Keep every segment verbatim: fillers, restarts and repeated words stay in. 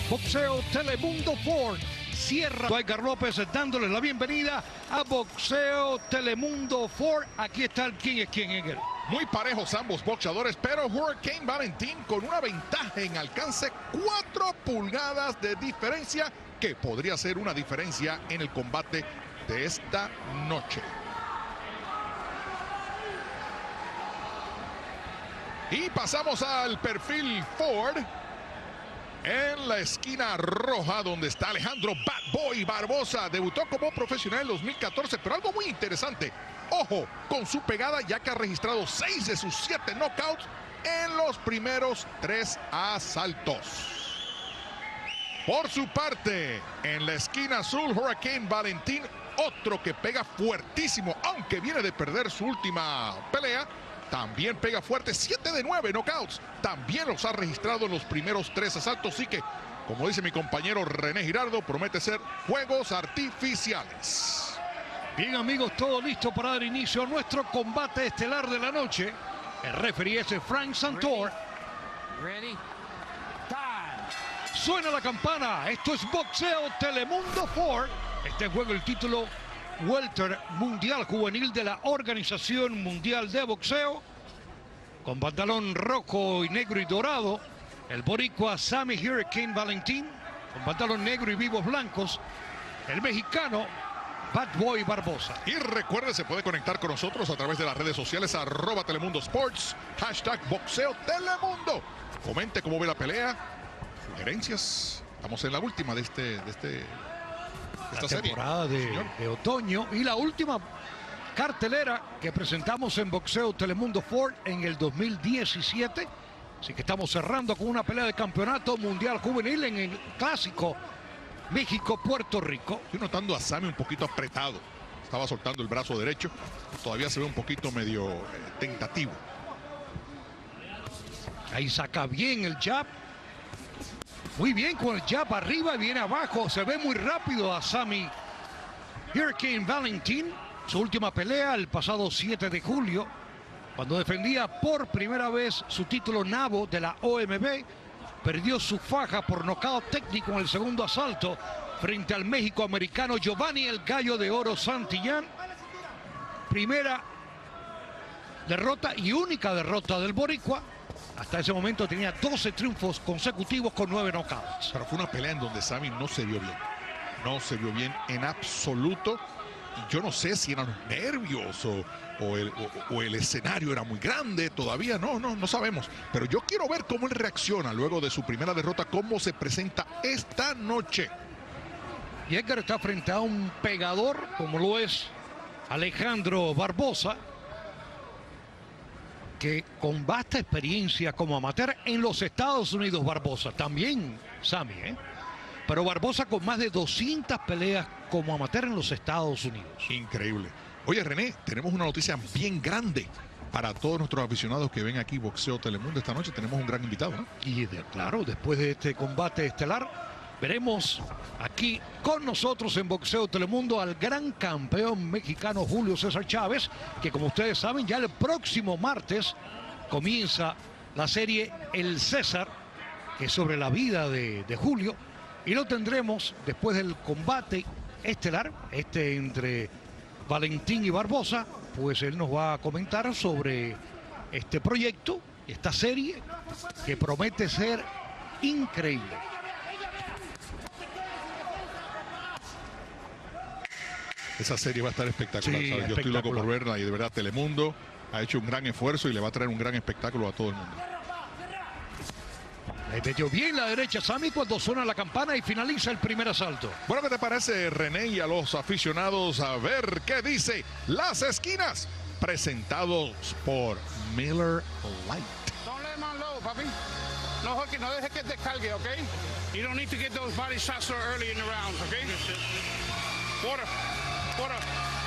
Boxeo Telemundo Ford cierra. Edgar López dándole la bienvenida a Boxeo Telemundo Ford. Aquí está el quién es quién en él. Muy parejos ambos boxeadores, pero Hurricane Valentín con una ventaja en alcance, cuatro pulgadas de diferencia, que podría ser una diferencia en el combate de esta noche. Y pasamos al perfil Ford. En la esquina roja, donde está Alejandro Bad Boy Barbosa. Debutó como profesional en dos mil catorce, pero algo muy interesante. Ojo con su pegada, ya que ha registrado seis de sus siete knockouts en los primeros tres asaltos. Por su parte, en la esquina azul, Hurricane Valentín, otro que pega fuertísimo, aunque viene de perder su última pelea. También pega fuerte, siete de nueve knockouts. También los ha registrado en los primeros tres asaltos. Así que, como dice mi compañero René Giraldo, promete ser juegos artificiales. Bien, amigos, todo listo para dar inicio a nuestro combate estelar de la noche. El referee es Frank Santor. Ready. Ready. Time. Suena la campana. Esto es Boxeo Telemundo Ford. Este juego el título Welter Mundial Juvenil de la Organización Mundial de Boxeo. Con pantalón rojo y negro y dorado, el boricua Sammy Hurricane Valentín. Con pantalón negro y vivos blancos, el mexicano Bad Boy Barbosa. Y recuerde, se puede conectar con nosotros a través de las redes sociales, arroba Telemundo Sports, hashtag Boxeo Telemundo. Comente cómo ve la pelea, sugerencias. Estamos en la última de este... De este la temporada de, de otoño y la última cartelera que presentamos en Boxeo Telemundo Ford en el dos mil diecisiete. Así que estamos cerrando con una pelea de campeonato mundial juvenil en el clásico México-Puerto Rico. Estoy notando a Sammy un poquito apretado. Estaba soltando el brazo derecho. Todavía se ve un poquito medio eh, tentativo. Ahí saca bien el jab. Muy bien con el jab arriba y viene abajo. Se ve muy rápido a Sammy Hurricane Valentín. Su última pelea el pasado siete de julio, cuando defendía por primera vez su título nabo de la O M B. Perdió su faja por nocaut técnico en el segundo asalto frente al México-americano Giovanni el Gallo de Oro Santillán. Primera derrota y única derrota del boricua. Hasta ese momento tenía doce triunfos consecutivos con nueve knockouts. Pero fue una pelea en donde Sammy no se vio bien. No se vio bien en absoluto. Y yo no sé si eran los nervios o, o, el, o, o el escenario era muy grande. Todavía no, no, no sabemos. Pero yo quiero ver cómo él reacciona luego de su primera derrota, cómo se presenta esta noche. Y Edgar está frente a un pegador como lo es Alejandro Barbosa, que con vasta experiencia como amateur en los Estados Unidos. Barbosa también, Sammy, ¿eh? Pero Barbosa con más de doscientas peleas como amateur en los Estados Unidos. Increíble. Oye, René, tenemos una noticia bien grande para todos nuestros aficionados que ven aquí Boxeo Telemundo esta noche. Tenemos un gran invitado, ¿no? Y de, claro, después de este combate estelar, veremos aquí con nosotros en Boxeo Telemundo al gran campeón mexicano Julio César Chávez, que como ustedes saben ya el próximo martes comienza la serie El César, que es sobre la vida de, de Julio, y lo tendremos después del combate estelar, este entre Valentín y Barbosa. Pues él nos va a comentar sobre este proyecto, esta serie que promete ser increíble. Esa serie va a estar espectacular. Sí, Yo espectacular. estoy loco por verla y de verdad Telemundo ha hecho un gran esfuerzo y le va a traer un gran espectáculo a todo el mundo. Le metió bien la derecha Sammy cuando suena la campana y finaliza el primer asalto. Bueno, ¿qué te parece, René, y a los aficionados a ver qué dice Las Esquinas? Presentados por Miller Lite. Don't let him on low, papi. No, Hooky, no dejes que descargue, okay? You don't need to get those body shots so early in the rounds, okay? Water, water.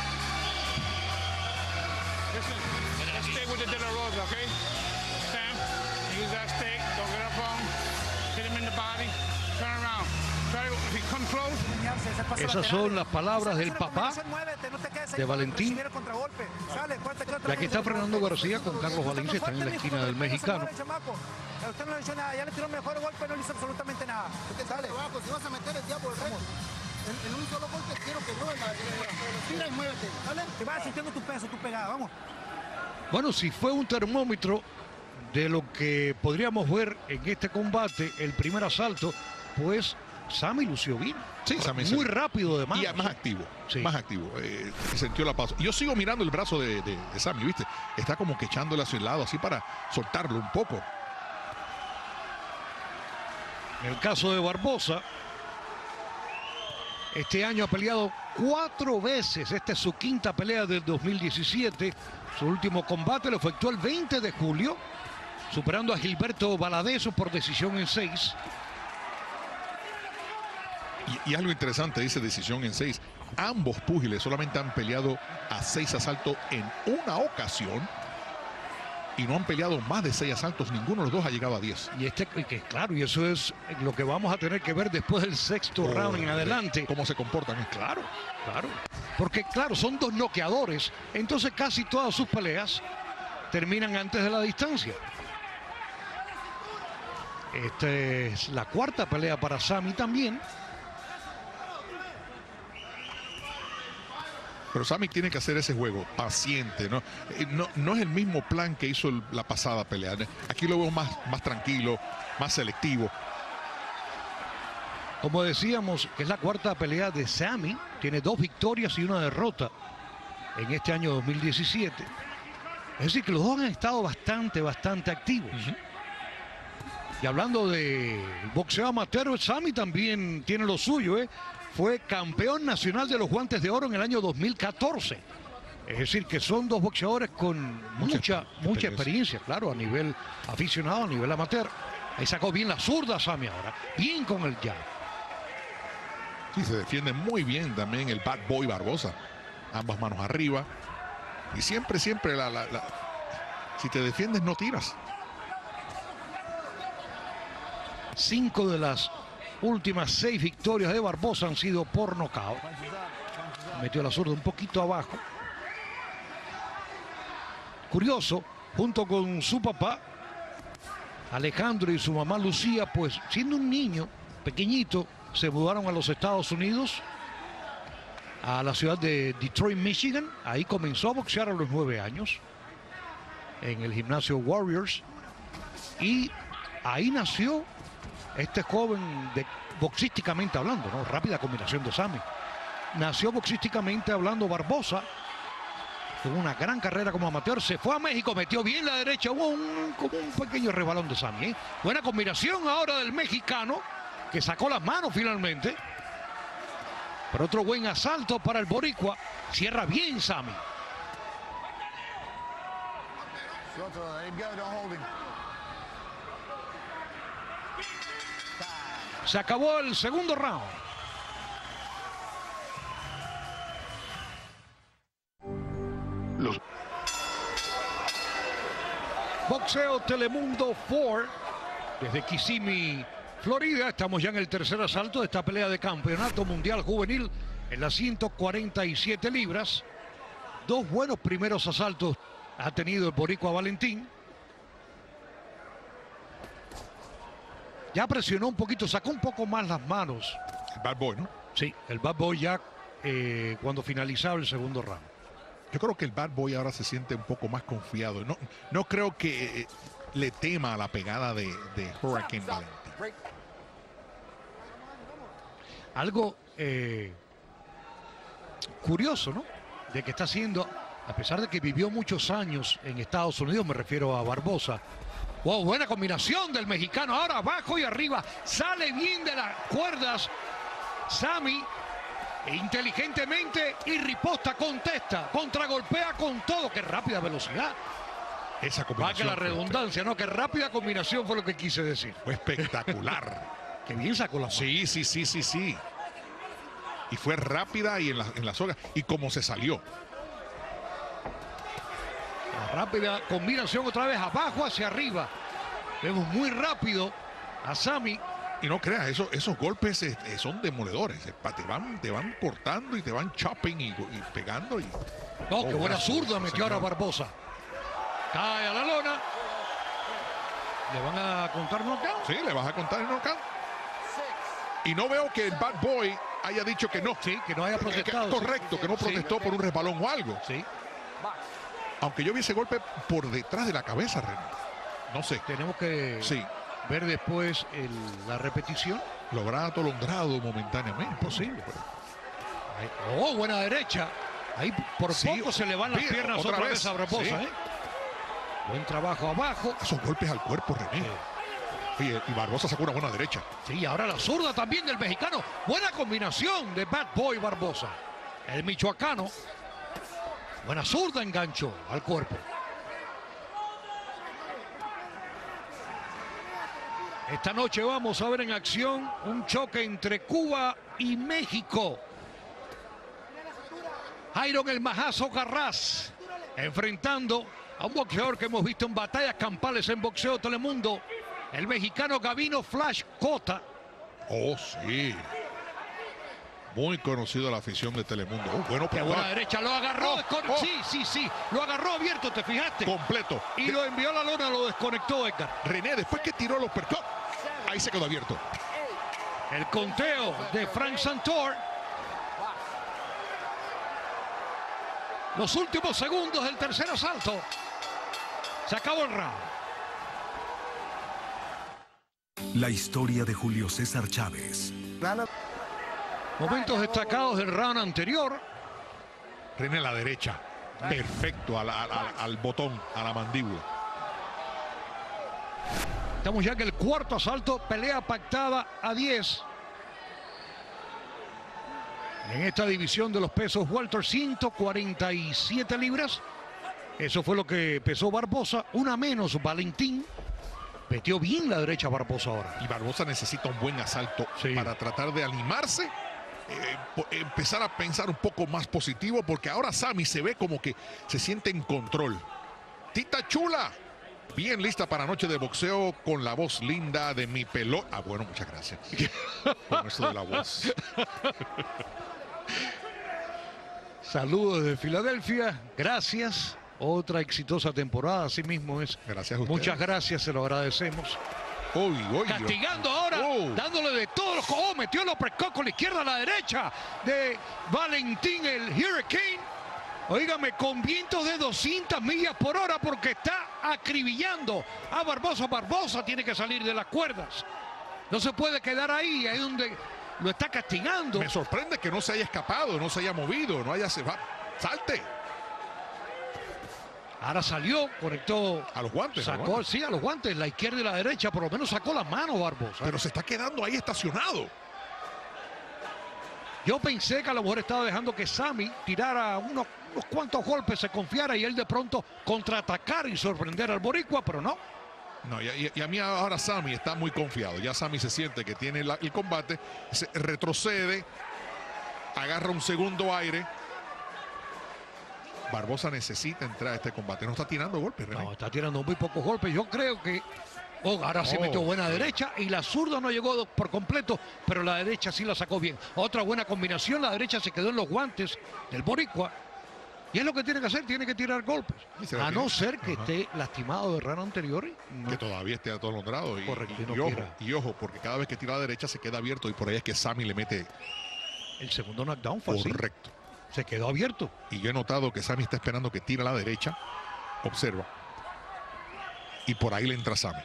Listen, let's stay with the De La Rosa, okay? Sam, use that stick, don't get up on him. Hit him in the body, turn around, turn Esas son las palabras del papá de Valentín. Y aquí está Fernando García con Carlos Valencia, están en la esquina del mexicano. Usted no le hizo nada, ya le tiró el mejor golpe, no le hizo absolutamente nada. Usted sale abajo, si vas a meter el diablo del récord. En un solo golpe quiero que no, tira y muévete, ¿vale? Te vas sintiendo tu peso, tu pegada, vamos. Bueno, si fue un termómetro de lo que podríamos ver en este combate, el primer asalto, pues Sammy lució bien. Sí, Sammy muy sí. rápido de manos. Y más activo, sí. más activo. Eh, sintió la pausa. Yo sigo mirando el brazo de, de, de Sammy, ¿viste? Está como que echándole hacia el lado, así para soltarlo un poco. En el caso de Barbosa, este año ha peleado cuatro veces. Esta es su quinta pelea del dos mil diecisiete. Su último combate lo efectuó el veinte de julio, superando a Gilberto Valadez por decisión en seis. Y, y algo interesante, dice decisión en seis. Ambos púgiles solamente han peleado a seis asaltos en una ocasión. Y no han peleado más de seis asaltos. Ninguno de los dos ha llegado a diez. Y este, que claro, y eso es lo que vamos a tener que ver después del sexto oh, round en adelante. ¿Cómo se comportan? Claro, claro. Porque claro, son dos noqueadores. Entonces casi todas sus peleas terminan antes de la distancia. Esta es la cuarta pelea para Sammy también. Pero Sammy tiene que hacer ese juego paciente, ¿no? No, no es el mismo plan que hizo el, la pasada pelea. Aquí lo veo más, más tranquilo, más selectivo. Como decíamos, que es la cuarta pelea de Sammy. Tiene dos victorias y una derrota en este año dos mil diecisiete. Es decir, que los dos han estado bastante, bastante activos. Uh-huh. Y hablando de boxeo amateur, Sammy también tiene lo suyo, ¿eh? Fue campeón nacional de los guantes de oro en el año dos mil catorce. Es decir, que son dos boxeadores con mucha, mucha, mucha experiencia, claro, a nivel aficionado, a nivel amateur. Ahí sacó bien la zurda Sammy ahora. Bien con el jab. Sí, se defiende muy bien también el Bad Boy Barbosa. Ambas manos arriba. Y siempre, siempre, la, la, la... si te defiendes, no tiras. Cinco de las últimas seis victorias de Barbosa han sido por nocaut. Metió la zurda un poquito abajo. Curioso, junto con su papá, Alejandro, y su mamá Lucía, pues siendo un niño pequeñito, se mudaron a los Estados Unidos, a la ciudad de Detroit, Michigan. Ahí comenzó a boxear a los nueve años, en el gimnasio Warriors. Y ahí nació este joven, de, boxísticamente hablando, ¿no? Rápida combinación de Sammy. Nació boxísticamente hablando Barbosa. Tuvo una gran carrera como amateur. Se fue a México, metió bien la derecha. Hubo un, como un pequeño resbalón de Sammy, ¿eh? Buena combinación ahora del mexicano, que sacó las manos finalmente. Pero otro buen asalto para el boricua. Cierra bien Sammy. Se acabó el segundo round. Los... Boxeo Telemundo cuatro. Desde Kissimmee, Florida. Estamos ya en el tercer asalto de esta pelea de campeonato mundial juvenil en las ciento cuarenta y siete libras. Dos buenos primeros asaltos ha tenido el boricua Valentín. Ya presionó un poquito, sacó un poco más las manos. El Bad Boy, ¿no? Sí, el Bad Boy ya eh, cuando finalizaba el segundo round. Yo creo que el Bad Boy ahora se siente un poco más confiado. No, no creo que eh, le tema a la pegada de, de Hurricane Valentín. Algo eh, curioso, ¿no? De que está haciendo, a pesar de que vivió muchos años en Estados Unidos, me refiero a Barbosa. Wow, buena combinación del mexicano. Ahora abajo y arriba. Sale bien de las cuerdas Sammy. Inteligentemente y riposta, contesta, contragolpea con todo. Qué rápida velocidad. Esa combinación. Va que la redundancia, ¿no? Qué rápida combinación fue lo que quise decir. Fue espectacular. Qué bien sacó la mano. Sí, sí, sí, sí, sí. Y fue rápida y en la, en la soga. Y cómo se salió. La rápida combinación otra vez abajo hacia arriba. Vemos muy rápido a Sammy. Y no creas, eso, esos golpes eh, son demoledores. eh, Te van, te van cortando y te van chopping y, y pegando. Y... No, qué Oh, buena gracias, zurda metió ahora señor. Barbosa. Cae a la lona. ¿Le van a contar knockout? Sí, le vas a contar el knockout. Y no veo que el Bad Boy haya dicho que no. Sí, que no haya Que- que- protestado. correcto, sí. que no Sí, protestó por un resbalón o algo. sí. Aunque yo vi ese golpe por detrás de la cabeza, René. No sé. Tenemos que Sí, ver después el- la repetición. lo habrá atolondrado momentáneamente. Imposible. Ahí- Oh, buena derecha. Ahí por Sí, poco se le van las bien, piernas otra otra, vez, vez a Barbosa. sí. ¿eh? Buen trabajo abajo. Esos golpes al cuerpo, René. Oye, y Barbosa sacó una buena derecha. Sí, ahora la zurda también del mexicano. Buena combinación de Bad Boy Barbosa. El michoacano. Buena zurda enganchó al cuerpo. Esta noche vamos a ver en acción un choque entre Cuba y México. Jairon El Majazo Carras enfrentando a un boxeador que hemos visto en batallas campales en Boxeo Telemundo, el mexicano Gavino Flash Cota. Oh, sí. Muy conocido la afición de Telemundo. Oh, bueno, Qué pero buena va derecha, lo agarró. Oh, descone- oh. Sí, sí, sí, lo agarró abierto, ¿te fijaste? completo. Y lo envió a la lona, lo desconectó Edgar. René, después que tiró los percos, ahí se quedó abierto. El conteo de Frank Santor. Los últimos segundos del tercer asalto. Se acabó el round. La historia de Julio César Chávez. Momentos destacados del round anterior. René, la derecha. Perfecto, al, al- al- al botón, a la mandíbula. Estamos ya en el cuarto asalto, pelea pactada a diez. En esta división de los pesos welter, ciento cuarenta y siete libras. Eso fue lo que pesó Barbosa, una menos Valentín. Metió bien la derecha Barbosa ahora. Y Barbosa necesita un buen asalto Sí. para tratar de animarse, eh, po- empezar a pensar un poco más positivo, porque ahora Sammy se ve como que se siente en control. Tita Chula, bien lista para noche de boxeo con la voz linda de mi pelota. Ah, bueno, muchas gracias. Con eso de la voz. Saludos desde Filadelfia, gracias. Otra exitosa temporada, así mismo es. Gracias a ustedes. Muchas gracias, se lo agradecemos. Uy, uy, Castigando ahora, Oh. dándole de todos los oh, metió el uppercut con la izquierda a la derecha de Valentín el Hurricane. Oígame, con vientos de doscientas millas por hora porque está acribillando a Barbosa. Barbosa tiene que salir de las cuerdas. No se puede quedar ahí, ahí donde lo está castigando. Me sorprende que no se haya escapado, no se haya movido, no haya se va. Salte Ahora salió, conectó, a los guantes. a los sacó, guantes. sí, a los guantes, la izquierda y la derecha, por lo menos sacó las manos Barbosa. Pero se está quedando ahí estacionado. Yo pensé que a lo mejor estaba dejando que Sammy tirara unos, unos cuantos golpes, se confiara y él de pronto contraatacar y sorprender al boricua, pero no. No, y, y- y a mí ahora Sammy está muy confiado. Ya Sammy se siente que tiene la- el combate, se retrocede, agarra un segundo aire. Barbosa necesita entrar a este combate. No está tirando golpes, René. No, está tirando muy pocos golpes. Yo creo que oh, ahora sí Oh, metió buena sí. derecha y la zurda no llegó por completo, pero la derecha sí la sacó bien. Otra buena combinación, la derecha se quedó en los guantes del boricua. Y es lo que tiene que hacer, tiene que tirar golpes. Y se la A tiene. no ser que Ajá. esté lastimado de rana anterior. y no. Que todavía esté atolondrado. Y, Correcto, y- y no y ojo, quiera. y ojo, porque cada vez que tira a la derecha se queda abierto y por ahí es que Sammy le mete El segundo knockdown fue así. correcto. Se quedó abierto. Y yo he notado que Sammy está esperando que tire a la derecha. Observa. Y por ahí le entra Sammy.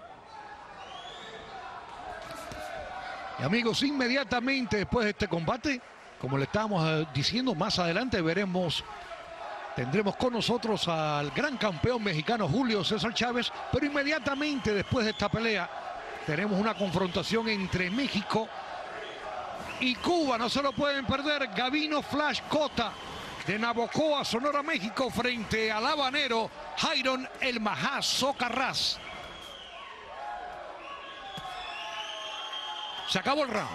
Y amigos, inmediatamente después de este combate, como le estábamos eh, diciendo, más adelante veremos, tendremos con nosotros al gran campeón mexicano Julio César Chávez, pero inmediatamente después de esta pelea tenemos una confrontación entre México y Cuba. No se lo pueden perder. Gavino Flash Cota de Navojoa, Sonora, México, frente al habanero Jairon El Majazo Carras. Se acabó el round.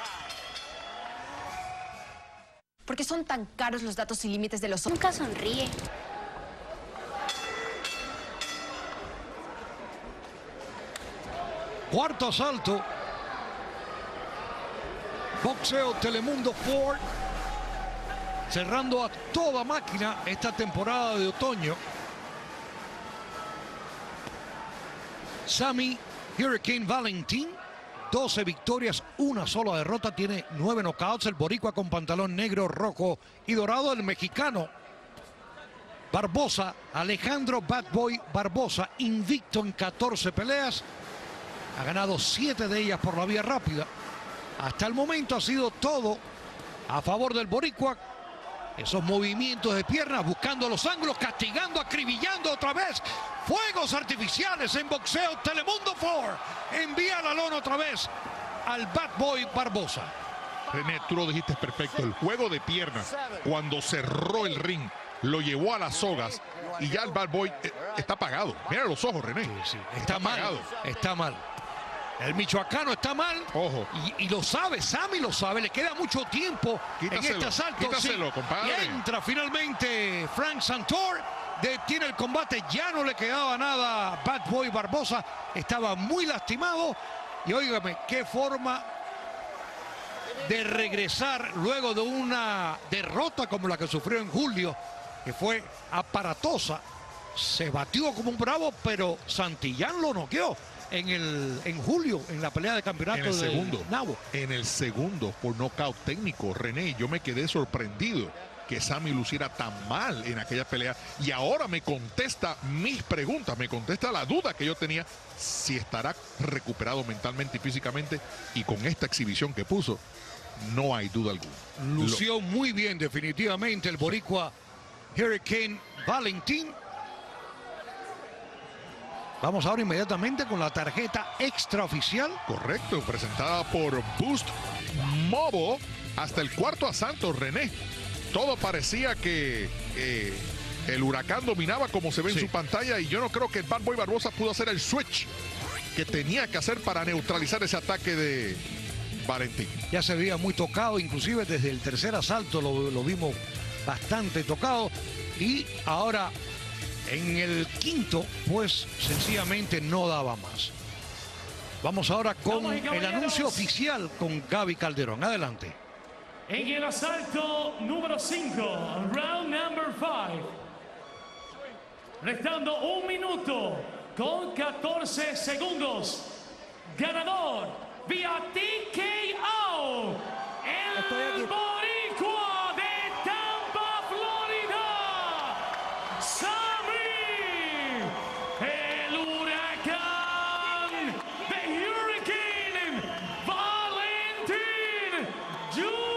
¿Por qué son tan caros los datos sin límites de los hombres? Nunca sonríe. Cuarto asalto. Boxeo Telemundo Ford, cerrando a toda máquina esta temporada de otoño. Sammy Hurricane Valentín, doce victorias, una sola derrota, tiene nueve knockouts. El boricua con pantalón negro, rojo y dorado, el mexicano Barbosa, Alejandro Bad Boy Barbosa, invicto en catorce peleas, ha ganado siete de ellas por la vía rápida. Hasta el momento ha sido todo a favor del boricua. Esos movimientos de piernas, buscando los ángulos, castigando, acribillando otra vez. Fuegos artificiales en Boxeo Telemundo Ford. Envía la lona otra vez al Bad Boy Barbosa. René, tú lo dijiste perfecto. El juego de piernas, cuando cerró el ring, lo llevó a las sogas y ya el Bad Boy eh, está apagado. Mira los ojos, René. Sí, sí. Está, está mal, apagado. Está mal. El michoacano está mal. Ojo. Y, y lo sabe, Sammy lo sabe. Le queda mucho tiempo quítaselo, en este asalto. Quítaselo, sí. Compadre. Y entra finalmente Frank Santor. Detiene el combate. Ya no le quedaba nada a Bad Boy Barbosa. Estaba muy lastimado. Y óigame, qué forma de regresar luego de una derrota como la que sufrió en julio, que fue aparatosa. Se batió como un bravo, pero Santillán lo noqueó en el en julio en la pelea de campeonato. En el de segundo, Nabo. En el segundo por nocaut técnico, René, yo me quedé sorprendido que Sammy luciera tan mal en aquella pelea, y ahora me contesta mis preguntas, me contesta la duda que yo tenía, si estará recuperado mentalmente y físicamente, y con esta exhibición que puso, no hay duda alguna. Lució Lo... muy bien definitivamente el boricua Hurricane Valentín. Vamos ahora inmediatamente con la tarjeta extraoficial. Correcto, presentada por Boost Mobile. Hasta el cuarto asalto, René. Todo parecía que eh, el huracán dominaba como se ve sí. en su pantalla, y yo no creo que el Bad Boy Barbosa pudo hacer el switch que tenía que hacer para neutralizar ese ataque de Valentín. Ya se veía muy tocado, inclusive desde el tercer asalto lo, lo vimos bastante tocado, y ahora en el quinto, pues sencillamente no daba más. Vamos ahora con el anuncio oficial con Gaby Calderón. Adelante. En el asalto número cinco, round number five. Restando un minuto con catorce segundos. Ganador vía T K O. El boricua de Tampa, Florida. Sammy, el huracán de Hurricane Valentín Junior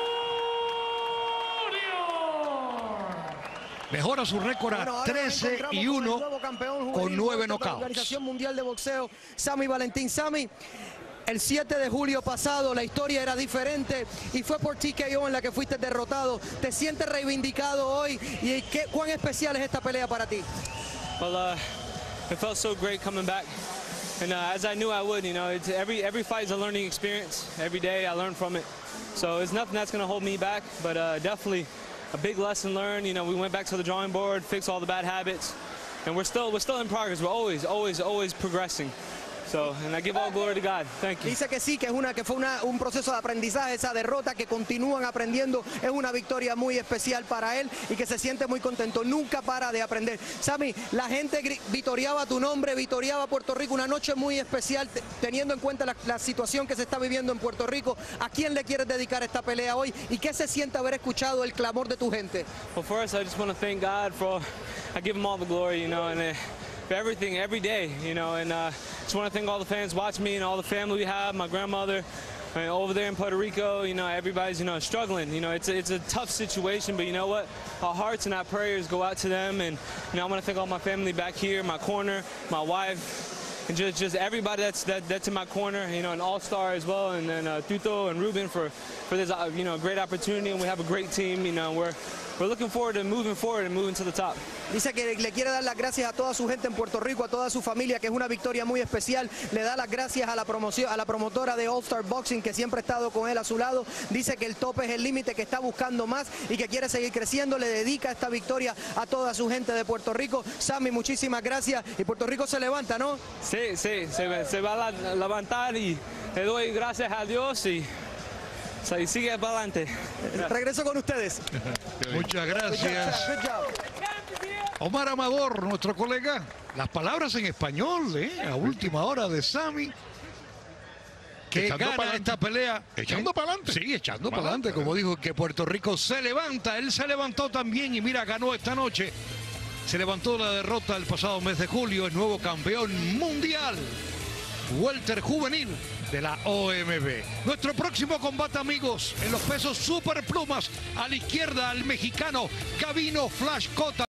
Mejora su récord a bueno, trece y uno con, con nueve knockouts. La Organización Mundial de Boxeo, Sammy Valentín. Sammy, el siete de julio pasado la historia era diferente y fue por T K O en la que fuiste derrotado. ¿Te sientes reivindicado hoy? ¿Y qué, cuán especial es esta pelea para ti? Well, uh, it felt so great coming back. And uh, as I knew I would, you know, it's every, every fight is a learning experience. Every day I learn from it. So it's nothing that's going to hold me back, but uh, definitely a big lesson learned. You know, we went back to the drawing board, fixed all the bad habits, and we're still we're still in progress. We're always, always, always progressing. So, and I give all glory to God. Thank you. Dice que sí, que es una que fue una, un proceso de aprendizaje, esa derrota, que continúan aprendiendo, es una victoria muy especial para él y que se siente muy contento, nunca para de aprender. Sammy, la gente vitoreaba tu nombre, vitoreaba Puerto Rico, una noche muy especial, teniendo en cuenta la, la situación que se está viviendo en Puerto Rico. ¿A quién le quieres dedicar esta pelea hoy y qué se siente haber escuchado el clamor de tu gente? Well, first I just want to thank God for, I give him all the glory, you know, and uh, for everything, every day, you know, and uh, just want to thank all the fans watching me and all the family we have, my grandmother, and over there in Puerto Rico, you know, everybody's, you know, struggling. You know, it's a, it's a tough situation, but you know what? Our hearts and our prayers go out to them, and, you know, I want to thank all my family back here, my corner, my wife, and just, just everybody that's, that, that's in my corner, you know, an all-star as well, and then uh, Tuto and Ruben for, for this, uh, you know, great opportunity, and we have a great team, you know, we're, we're looking forward to moving forward and moving to the top. Dice que le quiere dar las gracias a toda su gente en Puerto Rico, a toda su familia, que es una victoria muy especial. Le da las gracias a la promoción, a la promotora de All Star Boxing, que siempre ha estado con él a su lado. Dice que el tope es el límite, que está buscando más y que quiere seguir creciendo. Le dedica esta victoria a toda su gente de Puerto Rico. Sammy, muchísimas gracias. Y Puerto Rico se levanta, ¿no? Sí, sí, se, se va a levantar y le doy gracias a Dios y So, y sigue para adelante. Regreso con ustedes. Muchas gracias. Good job. Omar Amador, nuestro colega. Las palabras en español, ¿eh? A última hora de Sammy. Que Echando gana pa'lante. esta pelea. Echando ¿Eh? para adelante. Sí, echando para adelante. Como dijo que Puerto Rico se levanta. Él se levantó también y mira, ganó esta noche. Se levantó la derrota el pasado mes de julio. El nuevo campeón mundial. Welter juvenil de la O M B. Nuestro próximo combate, amigos, en los pesos superplumas. A la izquierda, al mexicano Gabino Flash Cota.